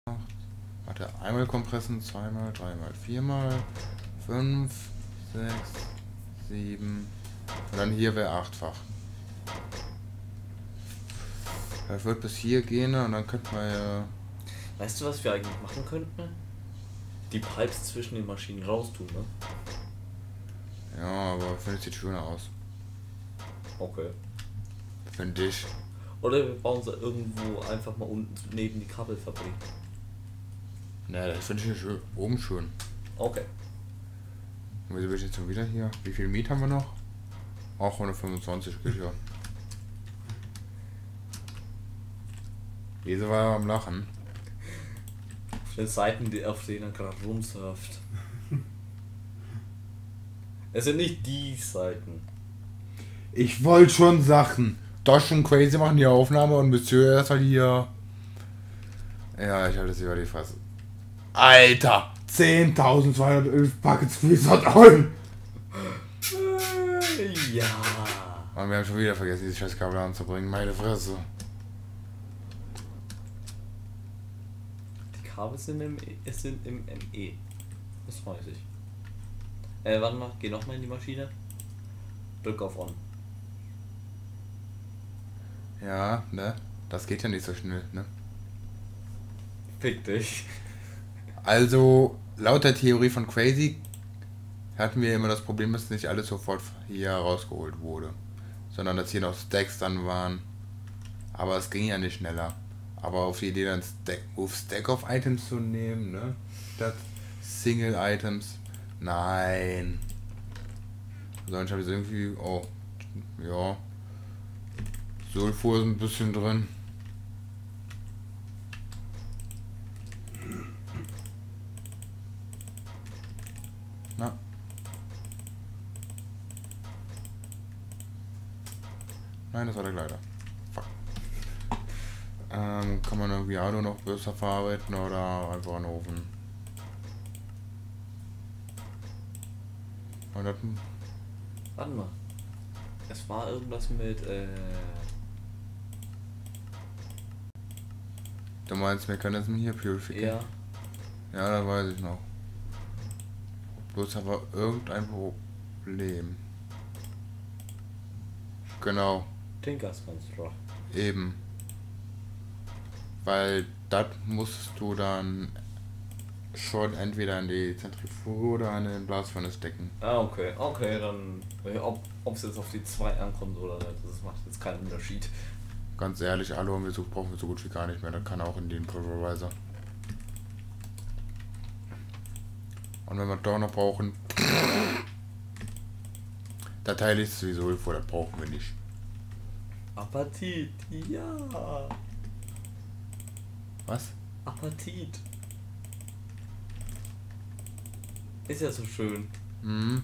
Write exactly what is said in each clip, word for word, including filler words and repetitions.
Warte, einmal Kompressen, zweimal, dreimal, viermal, fünf, sechs, sieben. Und dann hier wäre achtfach. Das wird bis hier gehen und dann könnte man ja. Weißt du, was wir eigentlich machen könnten? Die Pipes zwischen den Maschinen raustun, ne? Ja, aber finde ich sieht schöner aus. Okay. Finde ich. Oder wir bauen sie irgendwo einfach mal unten neben die Kabelfabrik. Ne, das finde ich schön. Oben schön. Okay. Und wieso bin ich jetzt schon wieder hier? Wie viel Miet haben wir noch? Auch hundertfünfundzwanzig geht ja. Wieso war er am Lachen? Auf den Seiten, die auf denen er gerade rumsurft. Es sind nicht die Seiten. Ich wollte schon Sachen. Dosh und Crazy machen die Aufnahme und Monsieur erstmal hier. Ja, ich habe das über die Fresse. Alter! zehntausendzweihundertelf Buckets Freezer Oil! Ja. Und wir haben schon wieder vergessen, diese scheiß Kabel anzubringen. Meine Fresse. Die Kabel sind im, E- sind im M E. Das weiß ich. Äh, warte mal, geh nochmal in die Maschine. Drück auf On. Ja, ne? Das geht ja nicht so schnell, ne? Fick dich. Also, laut der Theorie von Crazy hatten wir immer das Problem, dass nicht alles sofort hier rausgeholt wurde. Sondern dass hier noch Stacks dann waren. Aber es ging ja nicht schneller. Aber auf die Idee dann Stack, Move Stack of Items zu nehmen, ne? Statt Single Items. Nein. Sonst habe ich irgendwie. Oh. Ja. Sulfur ist ein bisschen drin. Na. Nein, das war der Gleiter. Fuck. Ähm, kann man irgendwie Auto noch besser verarbeiten oder einfach einen Ofen? Und das, Warte mal. Es war irgendwas mit, äh. du meinst Mechanism hier, Purification? Ja. Ja, da weiß ich noch. Bloß aber irgendein Problem. Genau, Tinkerskonstrukt. eben. Weil das musst du dann schon entweder in die Zentrifuge oder in den Blasfurnace stecken. Ah, okay. Okay, dann. Ob es jetzt auf die zwei ankommt oder nicht, das macht jetzt keinen Unterschied. Ganz ehrlich, Alu haben wir so, brauchen wir so gut wie gar nicht mehr. Das kann auch in den Pulverizer. Und wenn wir doch noch brauchen, da teile ich es sowieso vor, das brauchen wir nicht. Apatit, ja. Was? Apatit. Ist ja so schön. Mhm.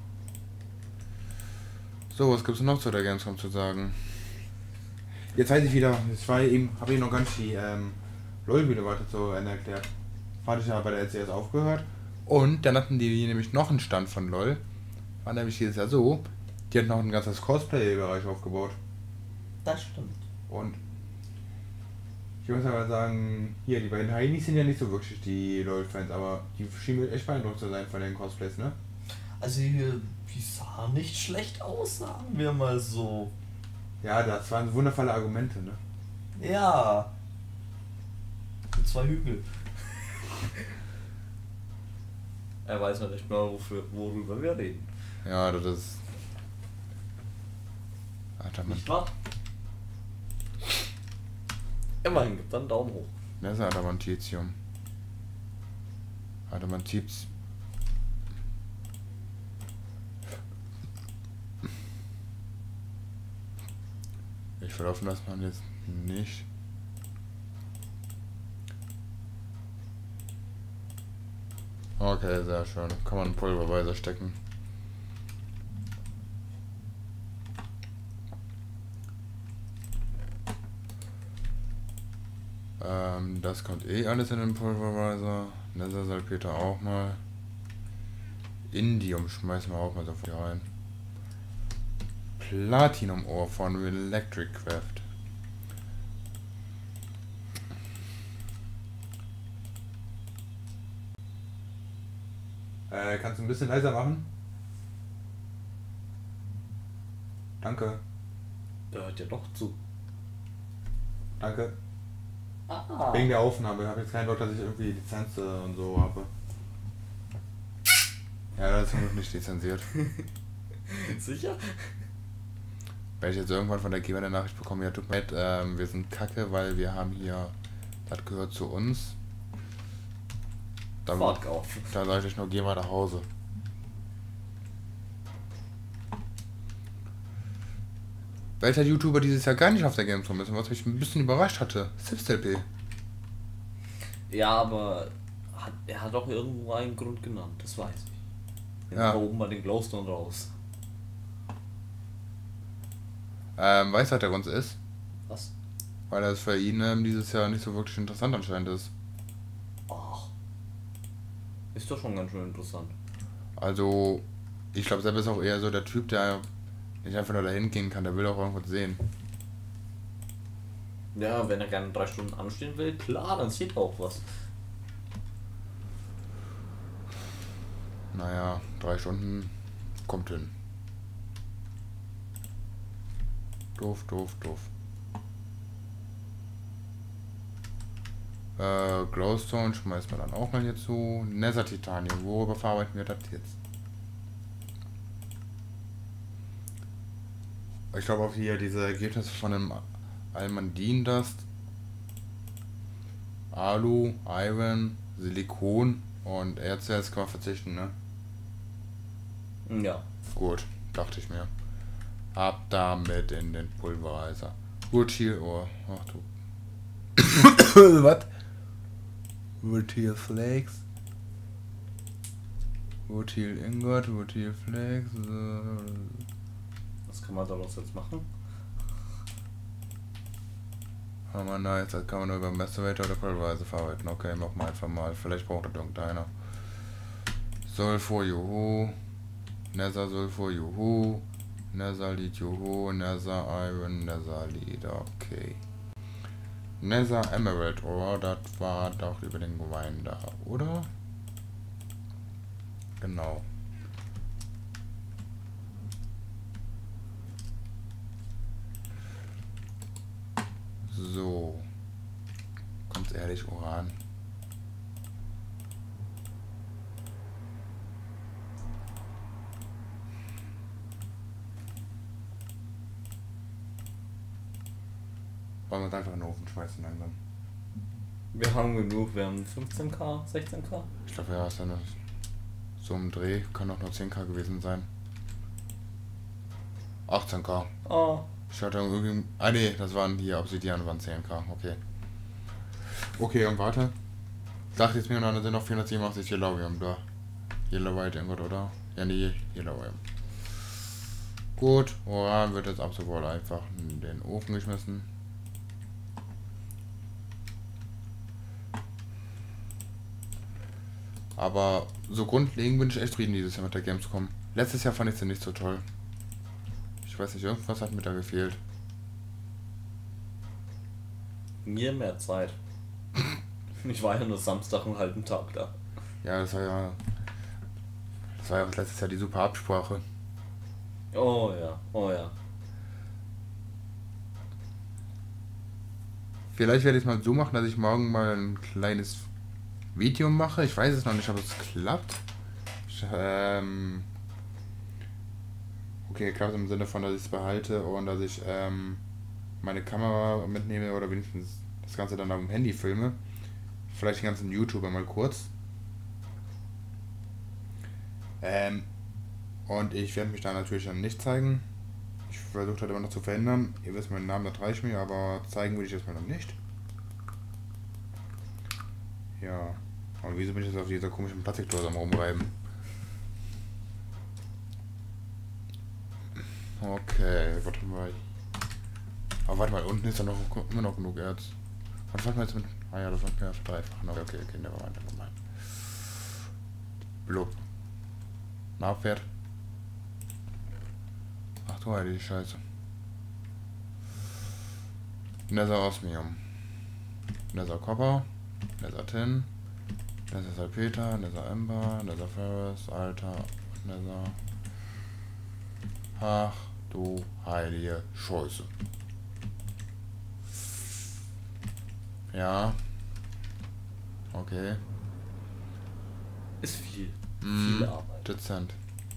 So, was gibt's noch zu der Gamescom zu sagen? Jetzt weiß ich wieder, ich war eben, habe ich noch ganz die ähm, LOL-Bühne weiter zu Ende erklärt. Hatte ich ja bei der L C S aufgehört. Und dann hatten die nämlich noch einen Stand von LOL. War nämlich dieses Jahr so, die hat noch ein ganzes Cosplay-Bereich aufgebaut. Das stimmt. Und ich muss aber sagen, hier, die beiden Heinis sind ja nicht so wirklich die LOL-Fans, aber die schienen mir echt beeindruckt zu sein von den Cosplays, ne? Also, die sahen nicht schlecht aus, sagen wir mal so. Ja, das waren wundervolle Argumente, ne? Ja. Mit zwei Hügel. Er weiß noch nicht mal, wofür, worüber wir reden. Ja, das ist. Adamant. Nicht wahr? Immerhin gibt dann einen Daumen hoch. Das ist Adamantitium. Adamantitium. Ich will hoffen, dass man jetzt nicht. Okay, sehr schön. Kann man einen Pulverweiser stecken. Ähm, das kommt eh alles in den Pulverweiser. Nethersalpeter auch mal. Indium schmeißen wir auch mal so viel rein. Platinum Ore von Electric Craft. Äh, kannst du ein bisschen leiser machen? Danke. Der hört ja doch zu. Danke. Ah. Wegen der Aufnahme. Ich habe jetzt keinen Bock, dass ich irgendwie Lizenz äh, und so habe. Ja, das ist noch nicht lizenziert. Sicher? Wenn ich jetzt irgendwann von der Geber eine Nachricht bekomme, ja tut mir leid, ähm, wir sind kacke, weil wir haben hier, das gehört zu uns. Da, Fahrt auf. da sage ich nur, geh mal nach Hause. Welcher YouTuber dieses Jahr gar nicht auf der Gamescom ist und was mich ein bisschen überrascht hatte, SipsLP. Ja, aber hat, er hat auch irgendwo einen Grund genannt, das weiß ich. Jetzt Ja. oben mal den Glowstone raus. Ähm, weißt du, was der Grund ist? Was? Weil das für ihn ähm, dieses Jahr nicht so wirklich interessant anscheinend ist. Ach. Ist doch schon ganz schön interessant. Also, ich glaube, Sepp ist auch eher so der Typ, der nicht einfach nur dahin gehen kann, der will auch irgendwas sehen. Ja, wenn er gerne drei Stunden anstehen will, klar, dann sieht er auch was. Naja, drei Stunden kommt hin. Doof, doof, doof. Äh, Glowstone schmeißt man dann auch mal hier zu. Nether Titanium, worüber verarbeiten wir das jetzt? Ich glaube auch hier diese Ergebnisse von dem Almandin Dust, Alu, Iron, Silikon und Erzerz kann man verzichten, ne? Ja. Gut, dachte ich mir. Ab damit in den Pulverizer. Wood hier, oh, ach du. Was? Wood hier Flakes. Wood hier Ingot, Wood hier Flakes. Was kann man daraus jetzt machen? Hammer nice, das kann man nur über Macerator oder Pulverizer verarbeiten. Okay, mach mal einfach mal. Vielleicht braucht das irgendeiner. Sulfur, juhu. Nether Sulfur, juhu. Nether Lead, juhu. Nether Iron, Nether Lead, okay. Nether Emerald Ore, das war doch über den Wein da, oder? Genau. So. Ganz ehrlich, Uran. Wollen wir uns einfach in den Ofen schmeißen langsam. Wir haben genug, wir haben fünfzehn K, sechzehn K. Ich glaube, ja, ist dann so im Dreh. Kann auch nur zehn K gewesen sein. achtzehn K. Oh. Ich hatte irgendwie... Ah ne, das waren hier Obsidian, waren zehn K. Okay. Okay, und warte. Sagt jetzt mir noch, da sind noch vierhundertsiebenundachtzig Yellowium da. Yellow White Ingot, oder? Ja, nee, Yellowium. Gut, Uran wird jetzt ab sofort einfach in den Ofen geschmissen. Aber so grundlegend bin ich echt zufrieden dieses Jahr mit der Gamescom. Letztes Jahr fand ich sie nicht so toll. Ich weiß nicht, irgendwas hat mir da gefehlt. Mir mehr Zeit. Ich war ja nur Samstag einen halben Tag da. Ja, das war ja... Das war ja auch letztes Jahr die super Absprache. Oh ja, oh ja. Vielleicht werde ich es mal so machen, dass ich morgen mal ein kleines Video mache. Ich weiß es noch nicht, ob es klappt. Ich, ähm... Okay, klappt im Sinne von, dass ich es behalte und dass ich ähm, meine Kamera mitnehme oder wenigstens das Ganze dann auf dem Handy filme. Vielleicht den ganzen YouTuber mal kurz. Ähm, und ich werde mich da natürlich dann nicht zeigen. Ich versuche das immer noch zu verhindern. Ihr wisst meinen Namen, das reicht mir, aber zeigen würde ich jetzt mal noch nicht. Ja. Und wieso bin ich jetzt auf dieser komischen Plastikdose am rumreiben? Okay, warte mal. Aber warte mal, unten ist ja noch immer noch genug Erz. Was wollten wir jetzt mit... Ah ja, das wollten wir verdreifachen. Okay, okay, okay, nevermind, nevermind. Blub. Na, Pferd. Ach du Heilige Scheiße. Nether Osmium. Nether Copper. Nether Tin. Das ist Salpeter, Nether Ember, Nether Ferris, Alter, Nether. Ach du heilige Scheiße. Ja. Okay. Ist viel. Mm, Viel Arbeit. Dezent.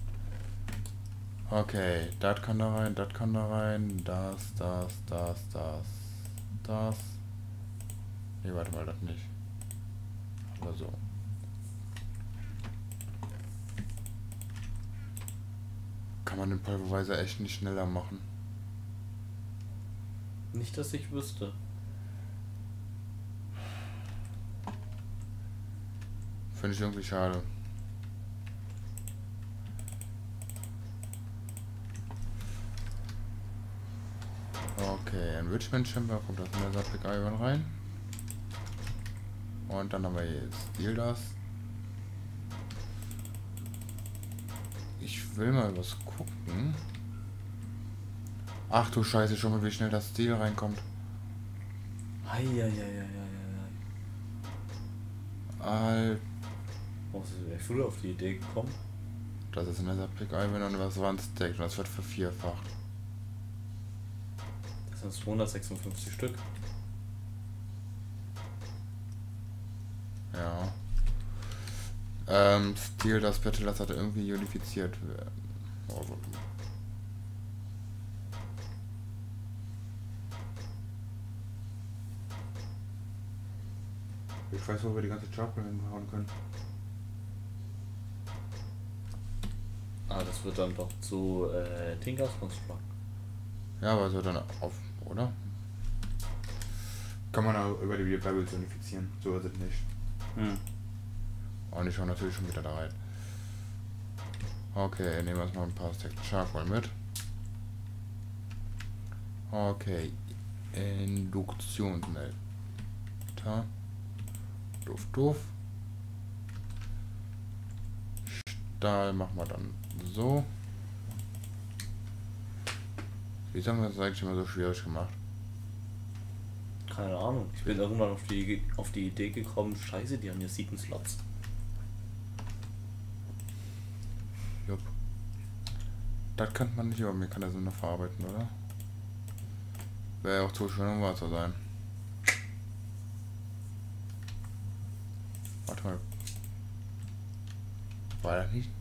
Okay, das kann da rein, das kann da rein, das, das, das, das, das. Nee, warte mal, das nicht. Aber so. Kann man den Pulverizer echt nicht schneller machen? Nicht, dass ich wüsste. Finde ich irgendwie schade. Okay, Enrichment Chamber kommt das in der Sappic Iron rein. Und dann haben wir hier Steel Dust. Ich will mal was gucken. Ach du Scheiße, schon mal wie schnell das Steel reinkommt. Eieieiei. Alter. Warum ist der früher auf die Idee gekommen? Das ist in der Sappic Iron und was war ein Stack und das wird vervierfacht. Das sind zweihundertsechsundfünfzig Stück. Ja. Ähm, Steel, das bitte, das hat irgendwie unifiziert werden. Also. Ich weiß, wo wir die ganze Charcoal hinhauen können. Ah, das wird dann doch zu äh, Tinkers Construct. Ja, aber so dann auf, oder? Kann man auch über die Bubbles unifizieren. So ist es nicht. Hm. Und ich schaue natürlich schon wieder da rein. Okay, nehmen wir jetzt mal ein paar Stacks Charcoal mit. Okay. Induktionsmelder. Doof, doof. Stahl machen wir dann so. Wie haben wir das eigentlich immer so schwierig gemacht? Keine Ahnung. Ich bin irgendwann auf die, auf die Idee gekommen, scheiße, die haben hier sieben Slots. Jupp. Das könnte man nicht, aber mir kann das nur noch verarbeiten, oder? Wäre auch zu schön, um wahr zu sein. Warte mal. War das nicht?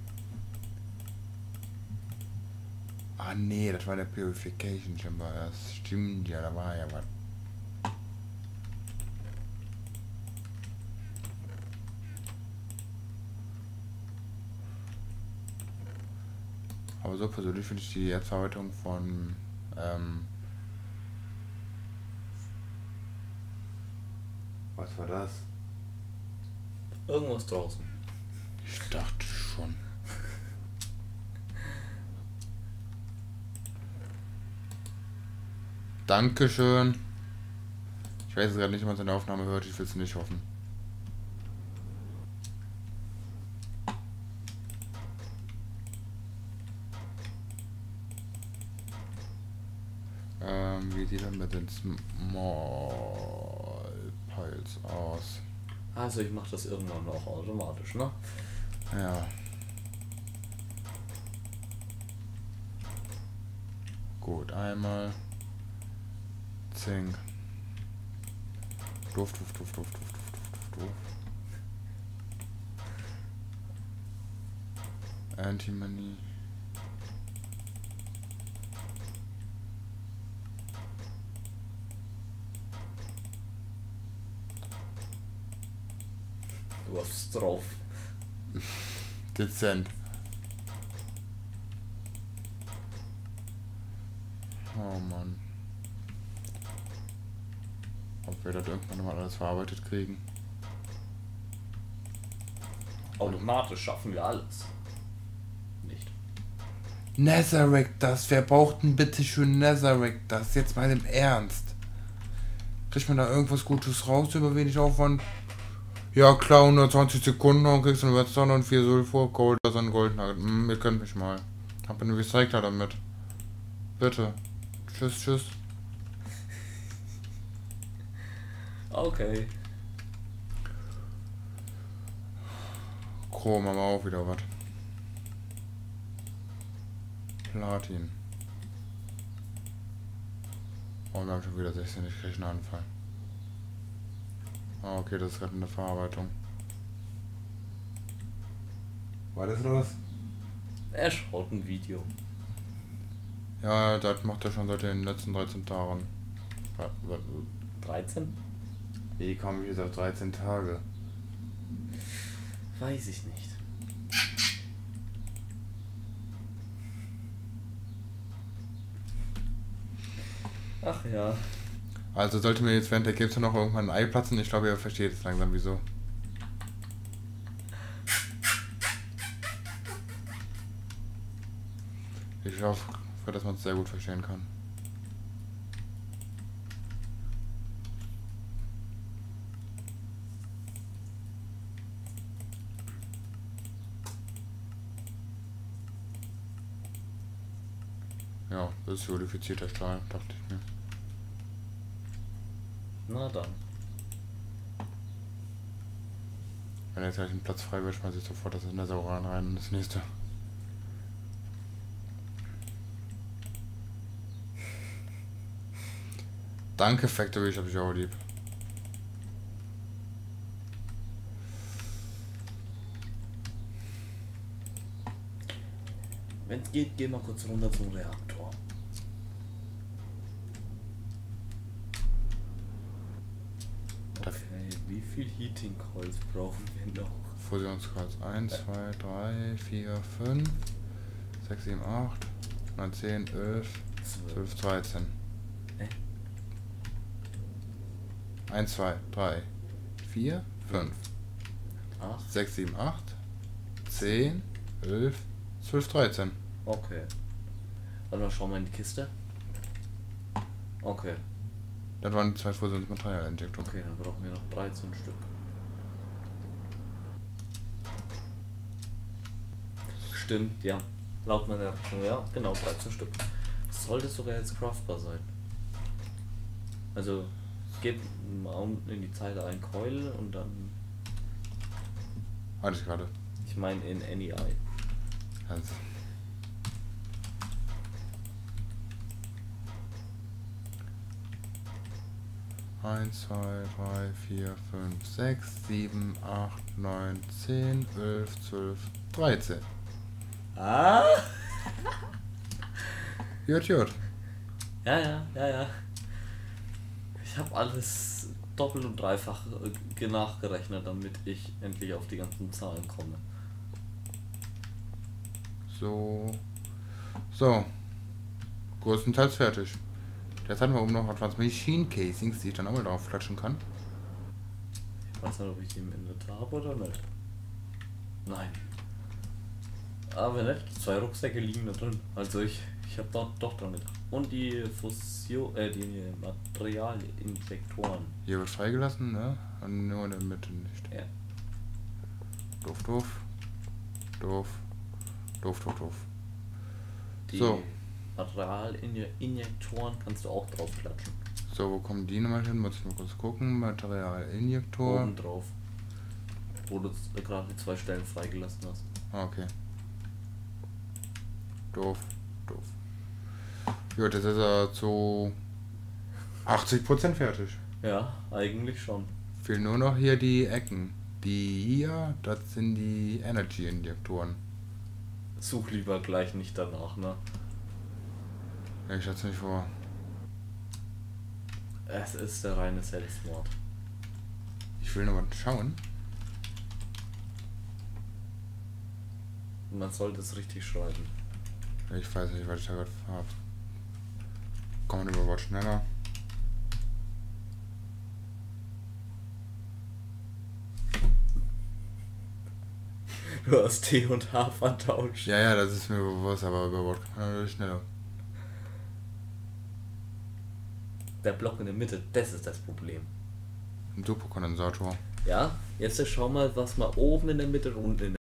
Ah nee, das war der Purification Chamber. Das stimmt ja, da war ja was. Aber so persönlich finde ich die Erzverarbeitung von ähm was war das? Irgendwas draußen. Ich dachte schon. Dankeschön. Ich weiß gerade nicht, ob man seine Aufnahme hört, ich will es nicht hoffen. Ähm, wie sieht er mit den Small Piles aus? Also ich mache das irgendwann auch automatisch, ne? Ja. Gut, einmal Zink. Duft, Duft, Duft, Duft, Duft, Duft, Duft, Duft. Antimony. Du hast es drauf. Dezent. Oh Mann. Ob wir das irgendwann mal alles verarbeitet kriegen? Automatisch schaffen wir alles. Nicht. Netherrack, das. Wer braucht denn bitte schön Netherrack, das? Jetzt mal im Ernst. Kriegt man da irgendwas Gutes raus über wenig Aufwand? Ja klar, hundertzwanzig Sekunden und kriegst einen Redstone und vier Sulfur, Gold, das ist ein Goldnugget. Hm, ihr könnt mich mal. Hab einen Recycler damit. Bitte. Tschüss, tschüss. Okay. Chrom haben wir auch wieder was. Platin. Oh, wir haben schon wieder sechzehn, ich kriege einen Anfall. Ah, okay, das ist gerade eine Verarbeitung. War das los? Er schaut ein Video. Ja, das macht er schon seit den letzten dreizehn Tagen. dreizehn? Wie kommen wir jetzt auf dreizehn Tage? Weiß ich nicht. Ach ja. Also sollte mir jetzt während der Gipse noch irgendwann ein Ei platzen, ich glaube, ihr versteht es langsam wieso. Ich hoffe, dass man es sehr gut verstehen kann. Ja, das ist solidifizierter Stahl, dachte ich mir. Na dann. Wenn jetzt gleich ein Platz frei wird, schmeiße ich sofort das in der Sauran rein und das nächste. Danke Factory, ich hab dich auch lieb. Wenn es geht, geh mal kurz runter zum Reaktor. Okay, wie viel Heating Coils brauchen wir noch? Fusionskreuz eins, zwei, drei, vier, fünf, sechs, sieben, acht, neun, zehn, elf, zwölf, dreizehn. Hä? eins, zwei, drei, vier, fünf, acht? sechs, sieben, acht, zehn, elf, zwölf, dreizehn. Okay. Warte mal, schau mal in die Kiste. Okay. Das waren die zwei Fusionsmaterialinjektoren. Okay, dann brauchen wir noch dreizehn Stück. Stimmt, ja. Laut meiner Rechnung, ja, genau, dreizehn Stück. Sollte sogar jetzt craftbar sein. Also, gebt mal unten in die Zeile ein Coil und dann. Hatte ich gerade. Ich meine in N E I. Also. eins, zwei, drei, vier, fünf, sechs, sieben, acht, neun, zehn, elf, zwölf, dreizehn. Ah! Jut, jut. Ja, ja, ja, ja. Ich habe alles doppelt und dreifach äh, nachgerechnet, damit ich endlich auf die ganzen Zahlen komme. So. So. Größtenteils fertig. Jetzt hatten wir oben noch Advanced Machine Casings, die ich dann auch mal drauf flatschen kann. Ich weiß nicht, ob ich die im Inventar habe oder nicht. Nein. Aber nicht, zwei Rucksäcke liegen da drin. Also ich, ich habe dort doch damit. Und die Fusion, äh, die Materialinjektoren. Hier wird freigelassen, ne? Und nur in der Mitte nicht. Ja. Doof, doof. Doof. Doof, doof, doof. Die So. Materialinjektoren kannst du auch drauf klatschen. So, wo kommen die nochmal hin? Muss ich mal kurz gucken. Materialinjektor. Oben drauf. Wo du gerade die zwei Stellen freigelassen hast. Ah, okay. Doof, doof. Gut, jetzt ist er zu achtzig Prozent fertig. Ja, eigentlich schon. Fehlen nur noch hier die Ecken. Die hier, das sind die Energy-Injektoren. Such lieber gleich nicht danach, ne? Ja, ich hatte nicht vor. Es ist der reine Selbstmord. Ich will noch mal schauen. Man sollte es richtig schreiben. Ich weiß nicht, was ich da gerade habe. Komm über Wort schneller. Du hast T und H vertauscht. Ja, ja, das ist mir bewusst, aber über Wort kann man natürlich schneller. Der Block in der Mitte, das ist das Problem. Ein Superkondensator. Ja, jetzt schau mal, was mal oben in der Mitte und unten in der